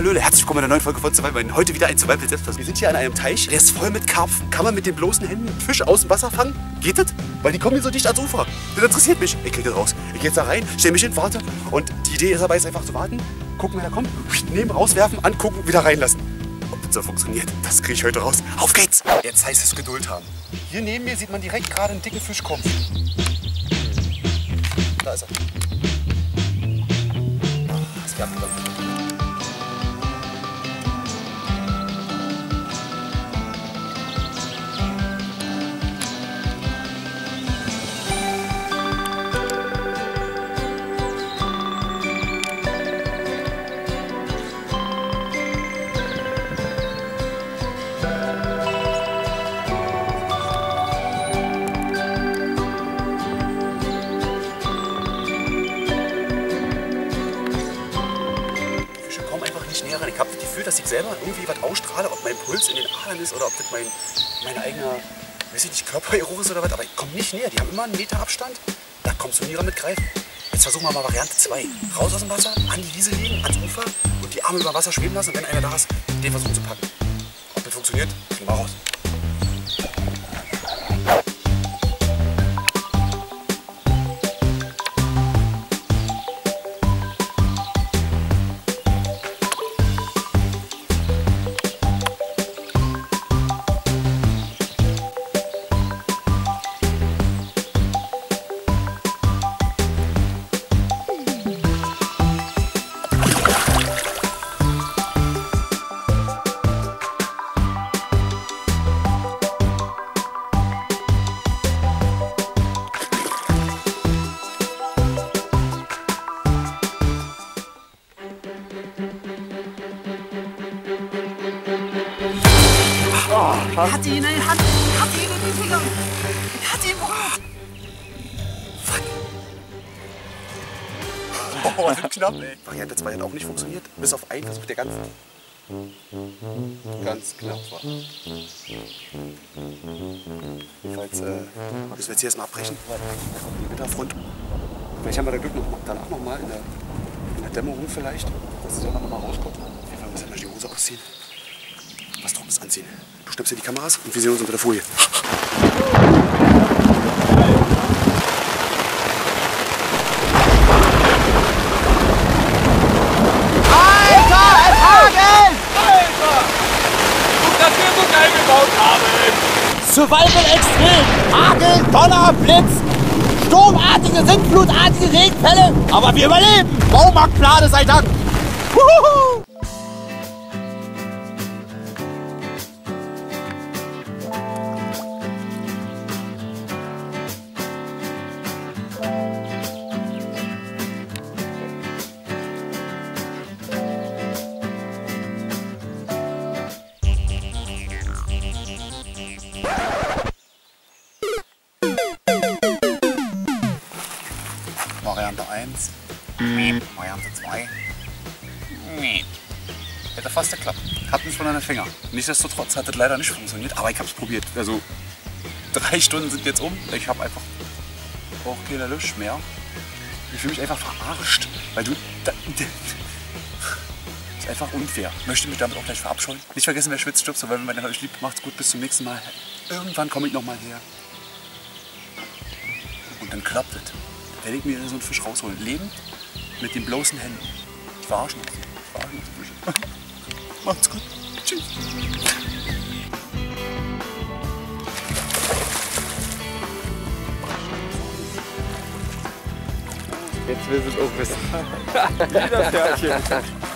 Hallöle, herzlich willkommen in einer neuen Folge von Survival. Heute wieder ein Survival Selbstversuch. Wir sind hier an einem Teich, der ist voll mit Karpfen. Kann man mit den bloßen Händen einen Fisch aus dem Wasser fangen? Geht das? Weil die kommen hier so dicht ans Ufer. Das interessiert mich. Ich kriege das raus. Ich gehe jetzt da rein, stelle mich hin, warte. Und die Idee ist dabei, ist einfach zu warten, gucken, wer da kommt, nehmen, rauswerfen, angucken, wieder reinlassen. Ob das so funktioniert, das kriege ich heute raus. Auf geht's! Jetzt heißt es Geduld haben. Hier neben mir sieht man direkt gerade einen dicken Fisch kommen. Da ist er. Das gab es. Ich habe das Gefühl, dass ich selber irgendwie was ausstrahle, ob mein Puls in den Adern ist oder ob das mein eigener, weiß ich nicht, Körpergeruch ist oder was, aber ich komme nicht näher. Die haben immer einen Meter Abstand, da kommst du nie mit greifen. Jetzt versuchen wir mal Variante 2. Raus aus dem Wasser, an die Wiese legen, ans Ufer und die Arme über Wasser schweben lassen und wenn einer da ist, den versuchen zu packen. Ob das funktioniert, kriegen wir raus. Hat ihn in den Hand, hat ihn in den Fingern, hat ihn berührt. Fuck. Oh, das ist knapp, ey. Variante 2 hat auch nicht funktioniert, bis auf einen Versuch, der ganz knapp war. Jedenfalls müssen wir jetzt hier erstmal abbrechen, weil die Wetterfront. Vielleicht haben wir da Glück danach nochmal in der Dämmerung vielleicht, dass die Sonne nochmal rauskommt. Auf jeden Fall müssen wir die Hose ausziehen. Was Trockenes anziehen. Du schnappst dir die Kameras und wir sehen uns unter der Folie. Alter, es hagelt! Alter! Guck, dass wir so geil gebaut haben! Survival extrem! Hagel, Donner, Blitz, sturmartige, sintflutartige Regenfälle, aber wir überleben! Baumarktplane sei Dank! Wuhu! Variante 1, Variante 2. Hätte fast geklappt. Hatten schon an den Finger. Nichtsdestotrotz hat das leider nicht funktioniert, aber ich habe es probiert. Also 3 Stunden sind jetzt um. Ich habe einfach auch keine Lust mehr. Ich fühle mich einfach verarscht, weil du... Das ist einfach unfair. Ich möchte mich damit auch gleich verabscheuen. Nicht vergessen, wer schwitzt, stirbt. So, wenn man euch liebt, macht's gut. Bis zum nächsten Mal. Irgendwann komme ich nochmal her. Und dann klappt es. Werde ich mir so einen Fisch rausholen. Lebend, mit den bloßen Händen. Ich verarsche noch. Fische. Macht's gut. Tschüss. Jetzt will sie es auch wissen. Wieder Pferdchen.